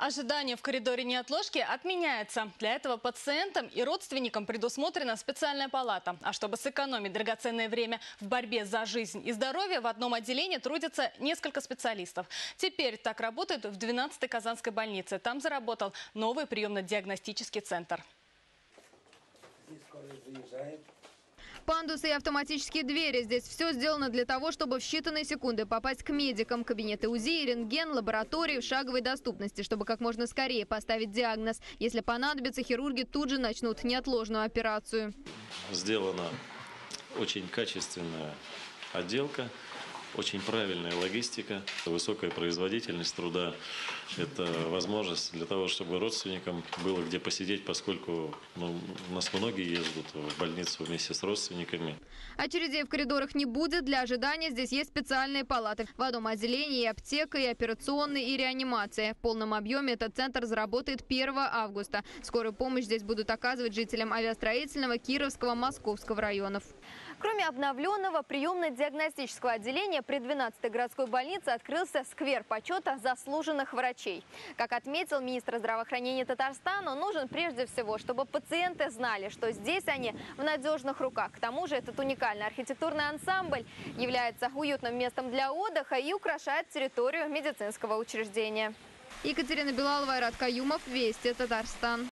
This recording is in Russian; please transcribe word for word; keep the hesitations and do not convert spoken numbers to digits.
Ожидание в коридоре неотложки отменяется. Для этого пациентам и родственникам предусмотрена специальная палата. А чтобы сэкономить драгоценное время в борьбе за жизнь и здоровье, в одном отделении трудятся несколько специалистов. Теперь так работает в двенадцатой Казанской больнице. Там заработал новый приемно-диагностический центр. Пандусы и автоматические двери. Здесь все сделано для того, чтобы в считанные секунды попасть к медикам. Кабинеты УЗИ, рентген, лаборатории в шаговой доступности, чтобы как можно скорее поставить диагноз. Если понадобится, хирурги тут же начнут неотложную операцию. Сделана очень качественная отделка, очень правильная логистика, высокая производительность труда. Это возможность для того, чтобы родственникам было где посидеть, поскольку ну, у нас многие ездят в больницу вместе с родственниками. Очередей в коридорах не будет. Для ожидания здесь есть специальные палаты. В одном отделении и аптека, и операционная, и реанимация. В полном объеме этот центр заработает первого августа. Скорую помощь здесь будут оказывать жителям Авиастроительного, Кировского, Московского районов. Кроме обновленного приемно-диагностического отделения, при двенадцатой городской больнице открылся сквер почета заслуженных врачей. Как отметил министр здравоохранения Татарстана, нужен прежде всего, чтобы пациенты знали, что здесь они в надежных руках. К тому же этот уникальный архитектурный ансамбль является уютным местом для отдыха и украшает территорию медицинского учреждения. Екатерина Белалова, Айрат Каюмов, Вести, Татарстан.